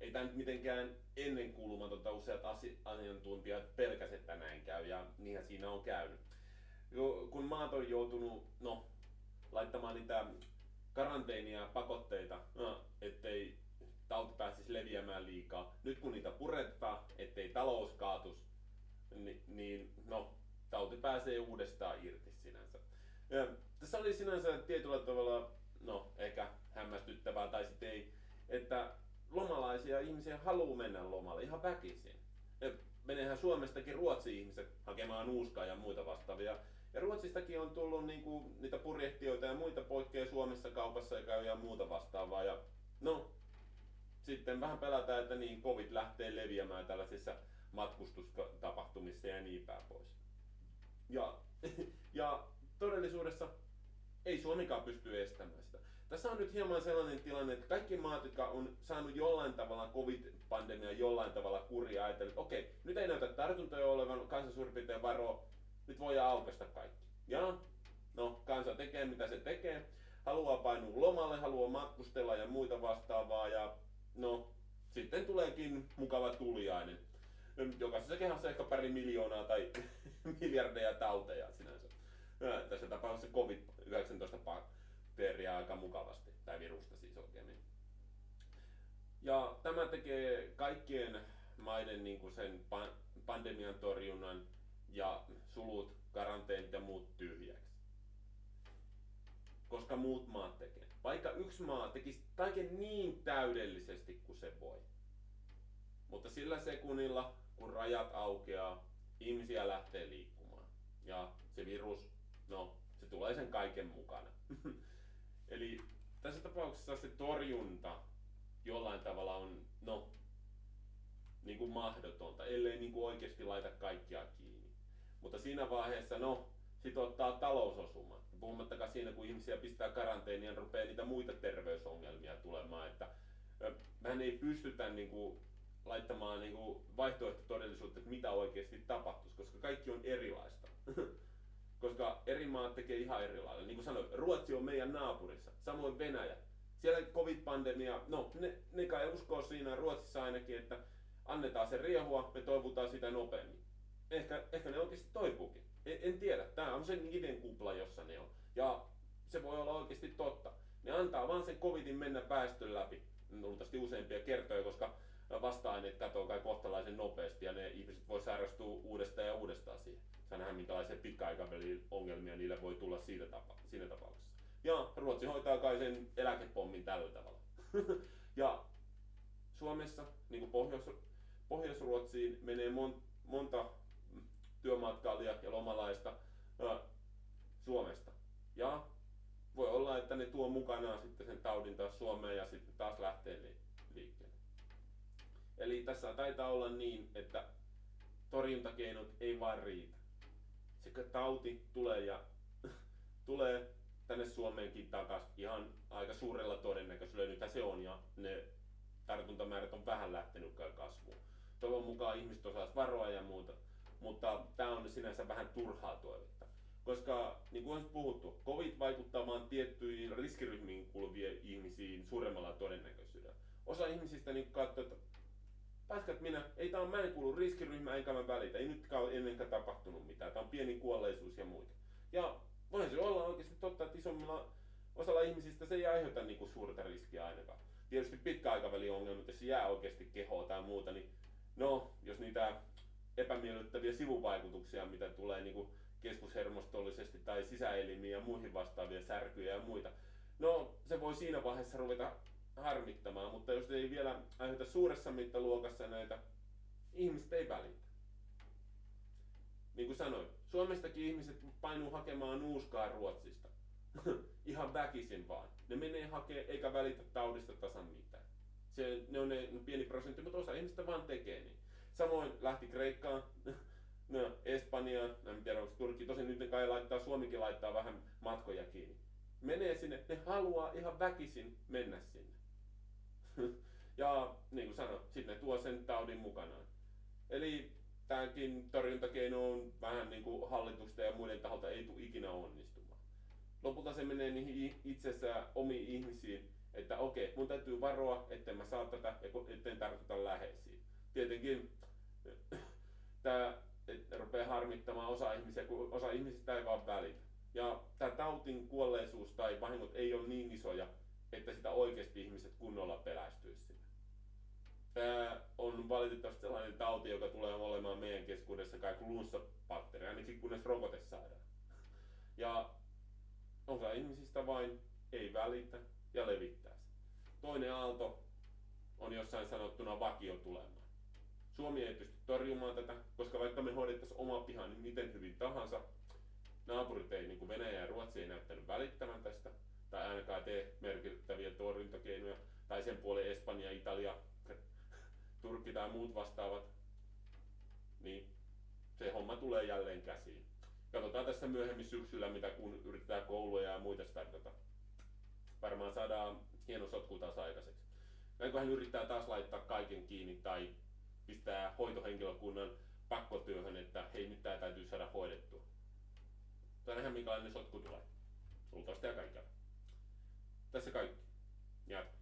ei tämä nyt mitenkään ennenkuulumatonta, useat asiantuntijat pelkäsivät, että näin käy, ja niinhän siinä on käynyt. Kun maat on joutunut laittamaan niitä karanteenia ja pakotteita, ettei tauti pääsisi leviämään liikaa. Nyt kun niitä puretaan, ettei talous kaatus, niin tauti pääsee uudestaan irti sinänsä. Ja tässä oli sinänsä tietyllä tavalla, ehkä hämmästyttävää tai sitten ei, että lomalaisia ihmisiä haluaa mennä lomalle ihan väkisin. Ja meneehän Suomestakin Ruotsin ihmiset hakemaan nuuskaa ja muita vastaavia. Ja Ruotsistakin on tullut niitä purjehtijoita ja muita poikkeja Suomessa kaupassa ja käy ja muuta vastaavaa. Ja sitten vähän pelätään, että COVID lähtee leviämään tällaisissa matkustustapahtumissa ja niin päin pois. Ja todellisuudessa ei Suomikaan pysty estämään sitä. Tässä on nyt hieman sellainen tilanne, että kaikki maat, jotka on saanut jollain tavalla COVID-pandemia jollain tavalla kuria, ajatellut, että okei, nyt ei näytä tartuntoja olevan, kansa suurin piirtein varoo, nyt voidaan aukaista kaikki. Ja kansa tekee mitä se tekee, haluaa painua lomalle, haluaa matkustella ja muita vastaavaa ja sitten tuleekin mukava tuliainen. Jokaisessa kehässä ehkä pari miljoonaa tai miljardeja tauteja sinänsä. Tässä tapauksessa COVID-19 bakteeria aika mukavasti, tai virusta siis oikein. Ja tämä tekee kaikkien maiden sen pandemian torjunnan ja sulut, karanteenit ja muut tyhjäksi. Koska muut maat tekee. Vaikka yksi maa tekisi kaiken niin täydellisesti kuin se voi. Mutta sillä sekunnilla, kun rajat aukeaa, ihmisiä lähtee liikkumaan. Ja se virus, se tulee sen kaiken mukana. Eli tässä tapauksessa se torjunta jollain tavalla on, niin kuin mahdotonta, ellei niin kuin oikeasti laita kaikkia kiinni. Mutta siinä vaiheessa, sit ottaa talousosuman. Puhumattakaan siinä, kun ihmisiä pistää karanteeniin ja rupeaa niitä muita terveysongelmia tulemaan. Että mehän ei pystytä laittamaan vaihtoehtotodellisuutta, että mitä oikeasti tapahtuisi, koska kaikki on erilaista. Koska eri maat tekee ihan eri lailla. Niin kuin sanoin, Ruotsi on meidän naapurissa, samoin Venäjä. Siellä COVID-pandemia, ne kai uskoo siinä Ruotsissa ainakin, että annetaan se riehua, me toivutaan sitä nopeammin. Ehkä ne oikeasti toipuukin. En tiedä, tämä on se niiden kupla, jossa ne on. Ja se voi olla oikeasti totta. Ne antaa vaan sen COVIDin mennä väestön läpi, luultavasti useampia kertoja, koska vasta-aineet katoaa kai kohtalaisen nopeasti ja ne ihmiset voi sairastua uudestaan ja uudestaan siihen. Saa nähdä, minkälaisia pitkäaikavälin ongelmia niille voi tulla siinä tapauksessa. Ja Ruotsi hoitaa kai sen eläkepommin tällä tavalla. Ja Suomessa, niin kuin Pohjois-Ruotsiin, menee monta työmatkailijaa ja lomalaista Suomesta. Ja voi olla, että ne tuo mukanaan sitten sen taudin taas Suomeen ja sitten taas lähtee liikkeelle. Eli tässä taitaa olla niin, että torjuntakeinot ei vaan riitä. Se tauti tulee tänne Suomeenkin takaisin ihan aika suurella todennäköisyydellä. Nythän se on ja ne tartuntamäärät on vähän lähtenyt kasvuun. Toivon mukaan ihmiset osaisivat varoa ja muuta, mutta tämä on sinänsä vähän turhaa toivetta. Koska niin kuin on puhuttu, COVID vaikuttaa vain tiettyihin riskiryhmiin kuuluviin ihmisiin suuremmalla todennäköisyydellä. Osa ihmisistä katsoo, että paskat mä en kuulu riskiryhmään enkä mä välitä, ei nytkään ole ennenkään tapahtunut mitään, tämä on pieni kuolleisuus ja muita. Ja voihan se olla oikeasti totta, että isommilla osalla ihmisistä se ei aiheuta suurta riskiä ainakaan. Tietysti pitkäaikavälin ongelmat, jos se jää oikeasti kehoa tai muuta, niin jos niitä epämiellyttäviä sivuvaikutuksia, mitä tulee keskushermostollisesti tai sisäelimiin ja muihin vastaavia särkyjä ja muita, se voi siinä vaiheessa ruveta harmittamaan, mutta jos ei vielä aiheuta suuressa mittaluokassa näitä, ihmiset ei välitä. Niin kuin sanoin, Suomestakin ihmiset painuu hakemaan nuuskaa Ruotsista. Ihan väkisin vaan. Ne menee hakemaan eikä välitä taudista tasan mitään. Ne on pieni prosentti, mutta osa ihmistä vaan tekee niin. Samoin lähti Kreikkaan, Espanjaan, en tiedä onko Turkki, tosin nyt ne kai Suomikin laittaa vähän matkoja kiinni. Menee sinne, ne haluaa ihan väkisin mennä sinne. Ja niin kuin sanoin, sitten ne tuo sen taudin mukanaan. Eli tämäkin torjuntakeino on vähän niin kuin hallitusten ja muiden taholta ei tule ikinä onnistumaan. Lopulta se menee niihin itsessään omiin ihmisiin, että okei, mun täytyy varoa, etten mä saa tätä ja etten tartuta läheisiin. Tietenkin tää rupeaa harmittamaan osa ihmisiä, kun osa ihmisistä ei vaan välitä. Ja tämä tautin kuolleisuus tai vahingot ei ole niin isoja, että sitä oikeasti ihmiset kunnolla pelästyisi sitä. Tämä on valitettavasti sellainen tauti, joka tulee olemaan meidän keskuudessa kai flunssabakteeri, ainakin kunnes rokote saadaan. Ja osa ihmisistä vain ei välitä ja levittää sitä. Toinen aalto on jossain sanottuna vakio tulemaan. Suomi ei pysty torjumaan tätä, koska vaikka me hoidettaisiin oma piha niin miten hyvin tahansa, naapurit ei, niin kuin Venäjä ja Ruotsi ei näyttänyt välittävän tästä, tai ainakaan tee merkittäviä torjuntakeinoja, tai sen puolen Espanja, Italia, Turkki tai muut vastaavat, niin se homma tulee jälleen käsiin. Katsotaan tässä myöhemmin syksyllä, mitä kun yritetään kouluja ja muita startata. Varmaan saadaan hieno sotku taas aikaiseksi. Näin kun hän yrittää taas laittaa kaiken kiinni tai pistää hoitohenkilökunnan pakkotyöhön, että hei nyt tää täytyy saada hoidettua. Tai nähdään minkälainen sotku tulee. Luultavasti ja kaikkialla. Tässä kaikki. Jatka.